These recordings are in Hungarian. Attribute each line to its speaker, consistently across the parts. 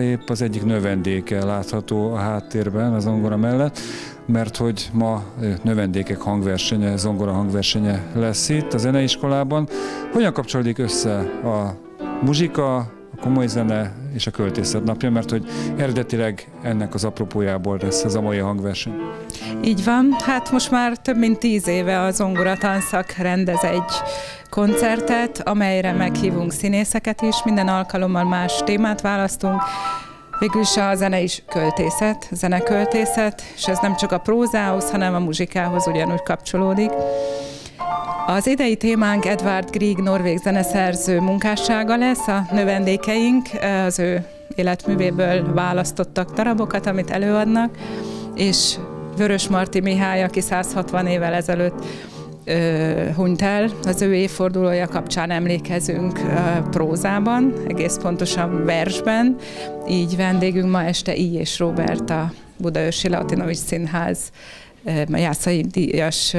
Speaker 1: épp az egyik növendéke látható a háttérben a zongora mellett, mert hogy ma növendékek hangversenye, zongora hangversenye lesz itt a zeneiskolában. Hogyan kapcsolódik össze a muzsika, a komoly zene és a költészet napja, mert hogy eredetileg ennek az apropójából lesz ez a mai hangverseny?
Speaker 2: Így van, hát most már több mint 10 éve a Zongora Tanszak rendez egy koncertet, amelyre meghívunk színészeket is, minden alkalommal más témát választunk. Végülis a zene is költészet, zeneköltészet, és ez nem csak a prózához, hanem a muzsikához ugyanúgy kapcsolódik. Az idei témánk Edvard Grieg norvég zeneszerző munkássága lesz, a növendékeink az ő életművéből választottak darabokat, amit előadnak, és Vörösmarty Mihály, aki 160 évvel ezelőtt hunyt el, az ő évfordulója kapcsán emlékezünk prózában, egész pontosan versben. Így vendégünk ma este I. és Róbert, a Budaörsi Latinovics Színház Jászai díjas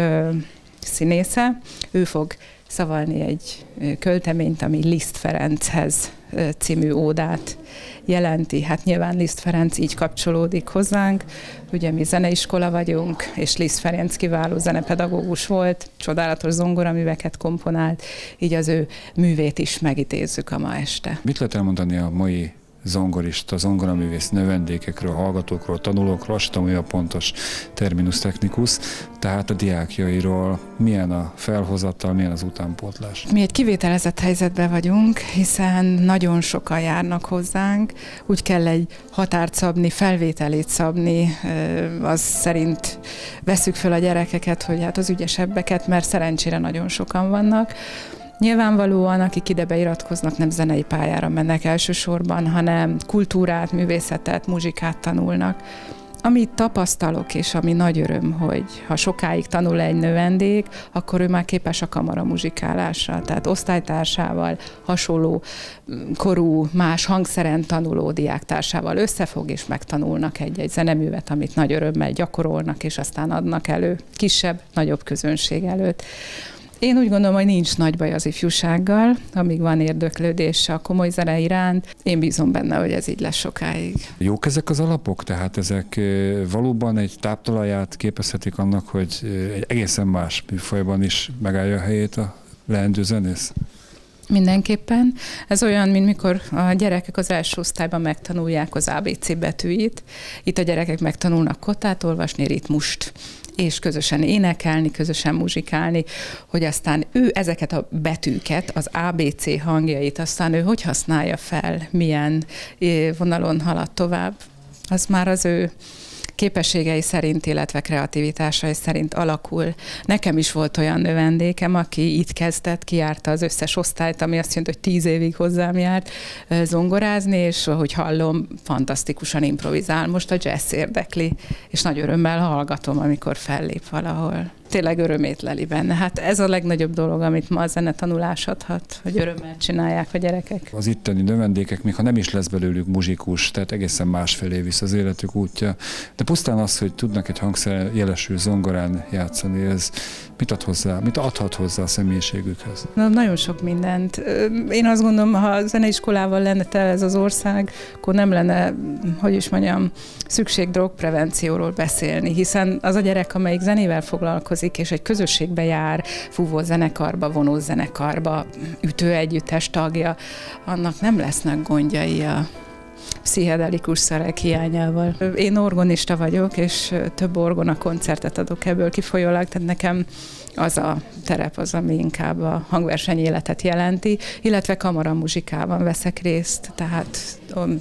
Speaker 2: színésze. Ő fog szavalni egy költeményt, ami Liszt Ferenchez című ódát jelenti. Hát nyilván Liszt Ferenc így kapcsolódik hozzánk. Ugye mi zeneiskola vagyunk, és Liszt Ferenc kiváló zenepedagógus volt, csodálatos zongoraműveket komponált, így az ő művét is megidézzük a ma este.
Speaker 1: Mit lehet elmondani a mai zongorista, zongoraművész növendékekről, hallgatókról, tanulókról, azt tudom, hogy a pontos terminus technicus, tehát a diákjairól, milyen a felhozattal, milyen az utánpótlás?
Speaker 2: Mi egy kivételezett helyzetben vagyunk, hiszen nagyon sokan járnak hozzánk, úgy kell egy határt szabni, felvételét szabni, az szerint vesszük fel a gyerekeket, hogy hát az ügyesebbeket, mert szerencsére nagyon sokan vannak. Nyilvánvalóan, akik ide beiratkoznak, nem zenei pályára mennek elsősorban, hanem kultúrát, művészetet, muzsikát tanulnak. Amit tapasztalok, és ami nagy öröm, hogy ha sokáig tanul egy növendék, akkor ő már képes a kamaramuzsikálásra, tehát osztálytársával, hasonló korú, más hangszeren tanuló diáktársával összefog, és megtanulnak egy zeneművet, amit nagy örömmel gyakorolnak, és aztán adnak elő kisebb, nagyobb közönség előtt. Én úgy gondolom, hogy nincs nagy baj az ifjúsággal, amíg van érdeklődés a komoly zene iránt. Én bízom benne, hogy ez így lesz sokáig.
Speaker 1: Jók ezek az alapok? Tehát ezek valóban egy táptalaját képezhetik annak, hogy egy egészen más műfajban is megállja a helyét a leendő zenész?
Speaker 2: Mindenképpen. Ez olyan, mint mikor a gyerekek az első osztályban megtanulják az ABC betűit. Itt a gyerekek megtanulnak kottát olvasni, ritmust, és közösen énekelni, közösen muzsikálni, hogy aztán ő ezeket a betűket, az ABC hangjait, aztán ő hogy használja fel, milyen vonalon halad tovább, az már az ő képességei szerint, illetve kreativitásai szerint alakul. Nekem is volt olyan növendékem, aki itt kezdett, kijárta az összes osztályt, ami azt jelenti, hogy 10 évig hozzám járt zongorázni, és ahogy hallom, fantasztikusan improvizál. Most a jazz érdekli, és nagy örömmel hallgatom, amikor fellép valahol. Tényleg örömét leli benne. Hát ez a legnagyobb dolog, amit ma a zenetanulás adhat, hogy örömmel csinálják a gyerekek.
Speaker 1: Az itteni növendékek, még ha nem is lesz belőlük muzsikus, tehát egészen másfelé visz az életük útja. De pusztán az, hogy tudnak egy hangszer jelesű zongorán játszani, ez mit ad hozzá, mit adhat hozzá a személyiségükhez?
Speaker 2: Na, nagyon sok mindent. Én azt gondolom, ha a zeneiskolával lenne tele ez az ország, akkor nem lenne, hogy is mondjam, szükség drogprevencióról beszélni, hiszen az a gyerek, amelyik zenével foglalkozik, és egy közösségbe jár, fúvó zenekarba, vonó zenekarba, ütőegyüttes tagja, annak nem lesznek gondjai a pszichedelikus szerek hiányával. Én orgonista vagyok, és több orgona koncertet adok ebből kifolyólag, tehát nekem az a terep az, ami inkább a hangverseny életet jelenti, illetve kamaramuzsikában veszek részt, tehát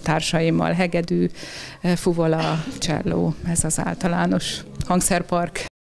Speaker 2: társaimmal hegedű, fuvola, cselló, ez az általános hangszerpark.